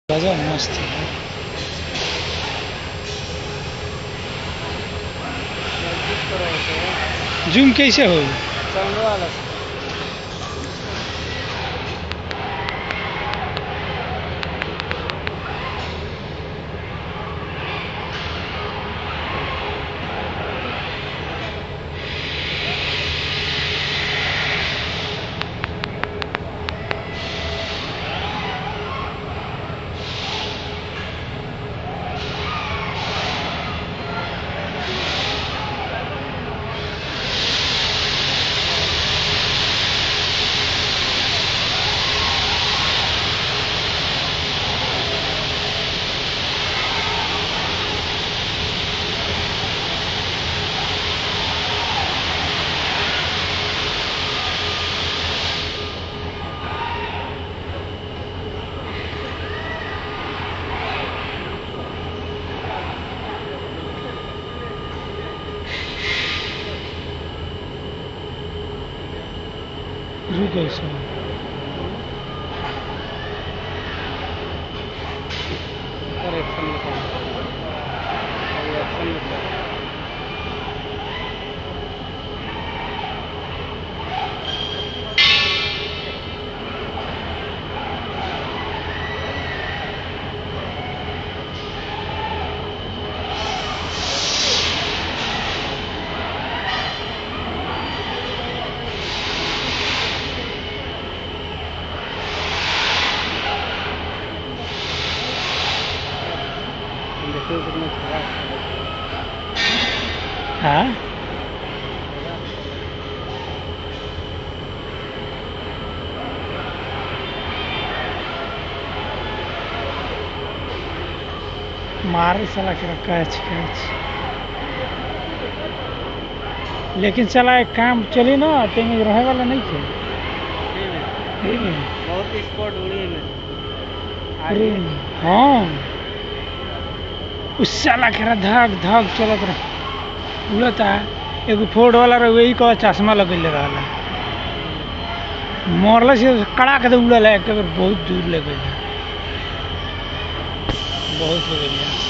गजब मस्त है। जूम कैसे हो? रुको सर, हाँ मारे साला के कैच कैच। लेकिन चला एक काम चली ना, तेमें रहे वाला नहीं थे। बहुत स्पॉट उड़ी अरे हाँ, उस साला के धक धक चलत रहा उड़ता। एगो फोर्ड वाला रहे, वही का चश्मा लगेले रहा, मरल से कड़ाक उड़ल है, एक बार बहुत दूर ले गई, बहुत हो गई।